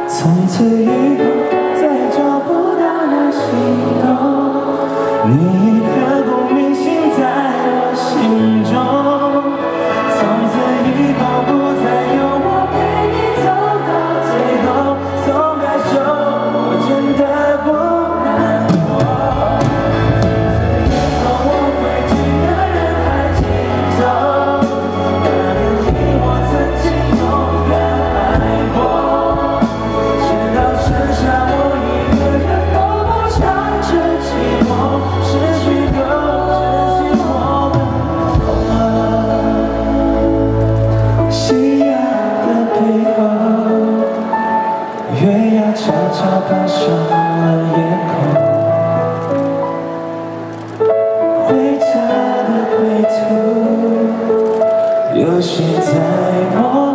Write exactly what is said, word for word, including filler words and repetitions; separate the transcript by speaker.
Speaker 1: 从此以后再找不到那心动，你刻骨铭心在我心中。从此以后不再有我陪你走到最后，松开手我真的不难过。从此以后我会记得人海尽头，那个你我曾经勇敢爱过。 月牙悄悄爬上了夜空，回家的归途，有谁在我？